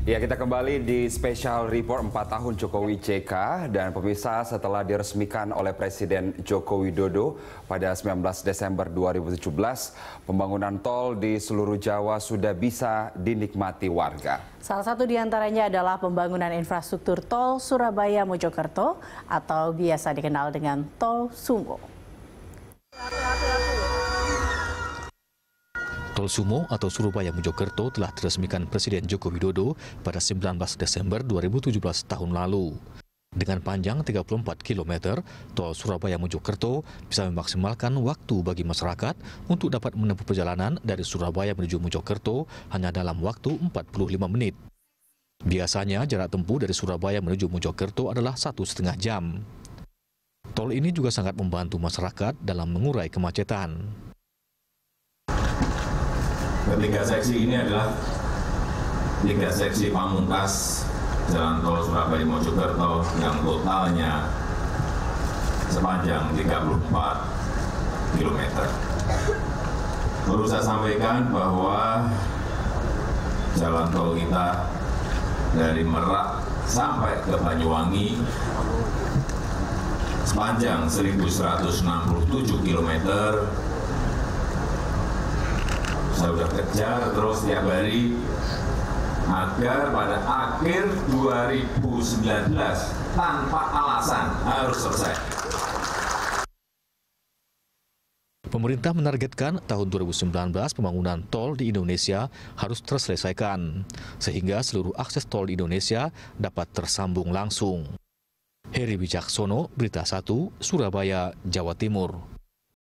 Ya, kita kembali di Special Report 4 tahun Jokowi JK dan pemirsa setelah diresmikan oleh Presiden Joko Widodo pada 19 Desember 2017, pembangunan tol di seluruh Jawa sudah bisa dinikmati warga. Salah satu diantaranya adalah pembangunan infrastruktur tol Surabaya-Mojokerto atau biasa dikenal dengan Tol Sumo. Tol Sumo atau Surabaya-Mojokerto telah diresmikan Presiden Joko Widodo pada 19 Desember 2017 tahun lalu. Dengan panjang 34 km, tol Surabaya-Mojokerto bisa memaksimalkan waktu bagi masyarakat untuk dapat menempuh perjalanan dari Surabaya menuju Mojokerto hanya dalam waktu 45 menit. Biasanya jarak tempuh dari Surabaya menuju Mojokerto adalah 1,5 jam. Tol ini juga sangat membantu masyarakat dalam mengurai kemacetan. Ketiga seksi ini adalah 3 seksi pamungkas jalan tol Surabaya-Mojokerto yang totalnya sepanjang 34 km. Perlu saya sampaikan bahwa jalan tol kita dari Merak sampai ke Banyuwangi sepanjang 1.167 km. Saya sudah kejar terus tiap hari agar pada akhir 2019 tanpa alasan harus selesai. Pemerintah menargetkan tahun 2019 pembangunan tol di Indonesia harus terselesaikan, sehingga seluruh akses tol di Indonesia dapat tersambung langsung. Heri Wicaksono, Berita 1, Surabaya, Jawa Timur.